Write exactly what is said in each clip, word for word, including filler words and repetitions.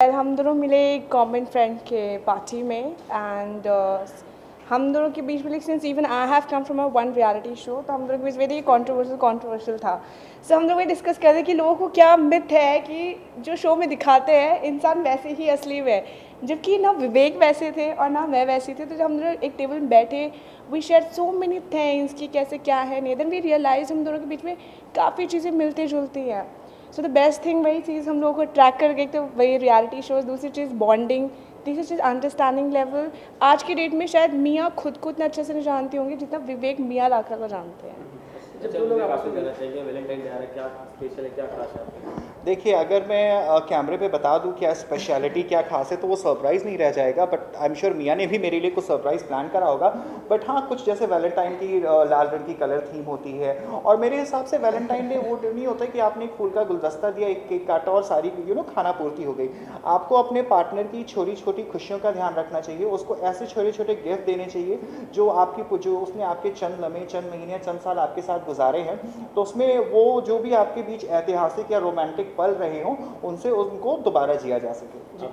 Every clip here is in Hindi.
हम दोनों मिले एक कॉमन फ्रेंड के पार्टी में एंड uh, हम दोनों के बीच में since even I have come from a one reality show, तो हम दोनों के बीच वेरी कंट्रोवर्शियल कंट्रोवर्शियल था। सो so, हम लोग ये डिस्कस कर रहे कि लोगों को क्या मिथ है कि जो शो में दिखाते हैं इंसान वैसे ही असली में, जबकि ना विवेक वैसे थे और ना मैं वैसी थी। तो जब हम लोग एक टेबल में बैठे we share so many things कि कैसे क्या है नहीं, देन वी रियलाइज हम दोनों के बीच में काफ़ी चीज़ें मिलती जुलती हैं। सो द बेस्ट थिंग वही चीज़ हम लोगों को ट्रैक करके, तो वही रियलिटी शोज, दूसरी चीज़ बॉन्डिंग, तीसरी चीज़ अंडरस्टैंडिंग लेवल। आज की डेट में शायद मियाँ खुद को इतना अच्छे से नहीं जानती होंगी जितना विवेक मियाँ लाखा को जानते हैं। जब दो लोग आपसे जाना चाहिए वैलेंटाइन डे आ रहा है, क्या स्पेशल है, क्या खास है? देखिए, अगर मैं कैमरे पे बता दूं क्या स्पेशलिटी क्या खास है तो वो सरप्राइज़ नहीं रह जाएगा, बट आई एम श्योर मियाँ ने भी मेरे लिए कुछ सरप्राइज़ प्लान करा होगा। बट हाँ, कुछ जैसे वैलेंटाइन की लाल रंग की कलर थीम होती है, और मेरे हिसाब से वैलेंटाइन डे वो नहीं होता है कि आपने एक फूल का गुलदस्ता दिया, एक केक काटा और सारी यू नो खाना पूर्ति हो गई। आपको अपने पार्टनर की छोटी छोटी खुशियों का ध्यान रखना चाहिए, उसको ऐसे छोटे छोटे गिफ्ट देने चाहिए जो आपकी जो उसने आपके चंद लम्हे, चंद महीने, चंद साल आपके साथ गुजारे हैं, तो उसमें वो जो भी आपके बीच ऐतिहासिक या रोमांटिक पल रहे हों उनसे उनको दोबारा जिया जा सके।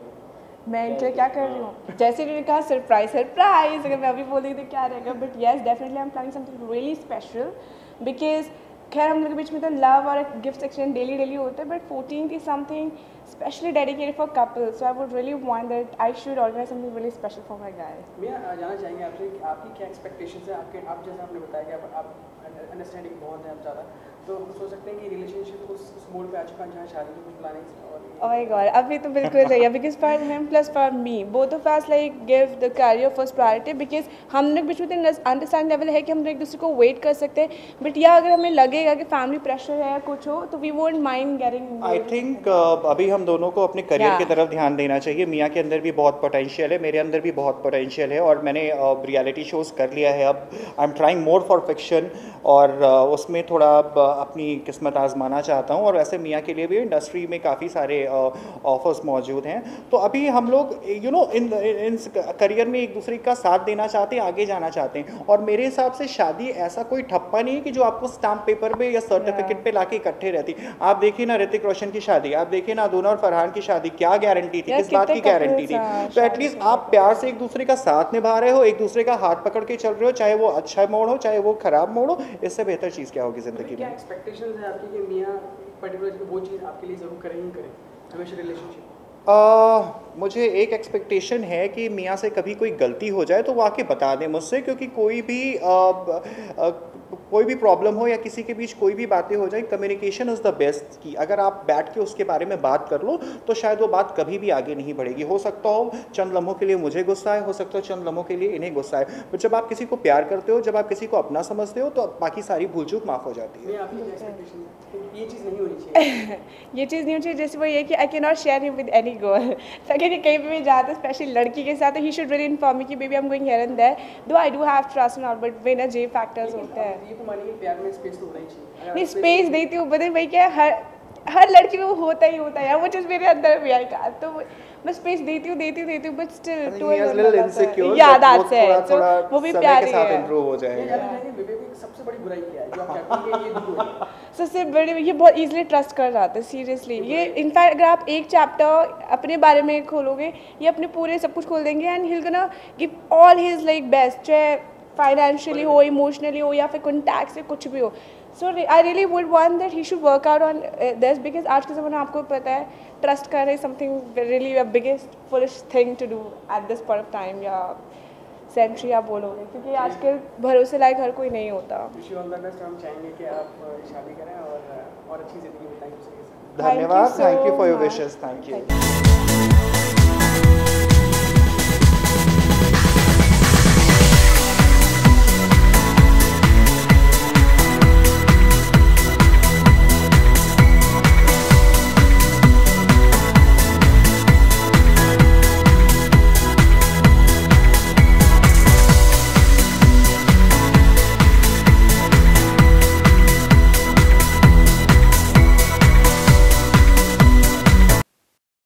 मैं इंटर क्या कर रही हूँ, जैसे मैंने कहा सरप्राइज सरप्राइज, अगर मैं अभी बोल रही तो क्या रहेगा, but yes definitely I am planning something really special because खैर हम लोग के बीच में तो लव और गिफ्ट सेक्शन डेली डेली होते हैं, but fourteen is something specially dedicated for couple, so I would really want that I should organise something really special for my guy. मैं जानना चाहेंगे आपसे कि आपकी क्या एक्सपेक्टेशंस है आपके, आप जैसे आपने बताया कि आप, आप अंडरस्टैंडिंग बहुत है आप ज़्यादा, तो हम सोच सकते हैं कि रिलेशनशिप उस उस मोड पे आ चुका है जहाँ शादी की कुछ प्लानिंग्स और Oh my God, अभी तो बिल्कुल रही है because for him plus for me both of us like give the career first priority because हम लोग बीच में अंडरस्टैंड लेवल है कि हम लोग एक दूसरे को वेट कर सकते हैं, बट या अगर हमें लगेगा कि फैमिली प्रेशर है या कुछ हो तो we won't mind getting. I think अभी हम दोनों को अपने करियर yeah. की तरफ ध्यान देना चाहिए। मियाँ के अंदर भी बहुत पोटेंशियल है, मेरे अंदर भी बहुत पोटेंशियल है, और मैंने रियलिटी शोज़ कर लिया है। अब I am trying more for fiction और uh, उसमें थोड़ा uh, अपनी किस्मत आजमाना चाहता हूँ, और वैसे मियाँ के लिए भी इंडस्ट्री में काफ़ी सारे ऑफर्स uh, मौजूद हैं। तो अभी हम लोग you know in in career में एक दूसरे का साथ देना चाहते हैं, आगे जाना चाहते हैं, और मेरे हिसाब से शादी ऐसा कोई ठप्पा नहीं है कि जो आपको स्टाम्प पेपर पे या सर्टिफिकेट पे लाके इकट्ठे रहती। आप देखिए ना ऋतिक रोशन की शादी, आप देखिए ना दोनों और फरहान की शादी, क्या गारंटी थी, किस बात की गारंटी थी? तो एटलीस्ट आप प्यार से एक दूसरे का साथ निभा रहे हो, एक दूसरे का हाथ पकड़ के चल रहे हो, चाहे वो अच्छा मोड़ हो चाहे वो खराब मोड़ हो, इससे बेहतर चीज़ क्या होगी ज़िंदगी में? क्या एक्सपेक्टेशंस है आपकी कि मियाँ पर्टिकुलर वो चीज़ आपके लिए ज़रूर करें ही करें हमेशा रिलेशनशिप? Uh, मुझे एक एक्सपेक्टेशन है कि मियाँ से कभी कोई गलती हो जाए तो वो आके बता दें मुझसे, क्योंकि कोई भी uh, uh, कोई भी प्रॉब्लम हो या किसी के बीच कोई भी बातें हो जाए, कम्युनिकेशन इज़ द बेस्ट की। अगर आप बैठ के उसके बारे में बात कर लो तो शायद वो बात कभी भी आगे नहीं बढ़ेगी। हो सकता हो चंद लम्हों के लिए मुझे गुस्सा है, हो सकता है चंद लम्हों के लिए इन्हें गुस्सा है, बट जब आप किसी को प्यार करते हो, जब आप किसी को अपना समझते हो, तो बाकी सारी भूल चूक माफ़ हो जाती है। ये चीज़ नहीं होनी चाहिए ये चीज़ नहीं होनी चाहिए, जैसे वो ये कि I can not share him with any girl. अगर ये कहीं भी जाता है स्पेशली लड़की के साथ, तो he should really inform me कि baby I am going here and there, though I do have trust in all, but वे ना जे फैक्टर्स होते हैं। ये तो मानिए प्यार में स्पेस तो होना ही चाहिए। नहीं स्पेस देती हूँ, बट भाई क्या हर हर लड़की में वो होता ही होता है यार, वो चीज़ मेरे अंदर भी आई था, तो मैं स्पेस देती हूँ देती हूँ देती हूँ, बट स्टिल टू या दैट्स इट, सो वो भी प्यारी है। इंप्रूव हो जाएगा। सबसे बड़ी बुराई क्या है जो आप कहते हैं ये दूर है? सबसे बड़ी, ये बहुत इजीली ट्रस्ट कर जाते हैं सीरियसली। ये इनफैक्ट अगर आप एक चैप्टर अपने बारे में खोलोगे, ये अपने पूरे सब कुछ खोल देंगे and he will gonna give all his like best, चाहे फाइनेंशियली हो, इमोशनली हो, या फिर कॉन्टैक्ट से कुछ भी हो। So I really would want that he should work out on this, because आज के ज़माने में आपको पता है ट्रस्ट करना is something really a biggest foolish thing to do at this point of time या सेंचुरी आप बोलोगे, क्योंकि आजकल भरोसे लायक हर कोई नहीं होता। हम चाहेंगे कि आप शादी करें और और अच्छी ज़िंदगी बिताएं। धन्यवाद, thank you for your wishes, thank you.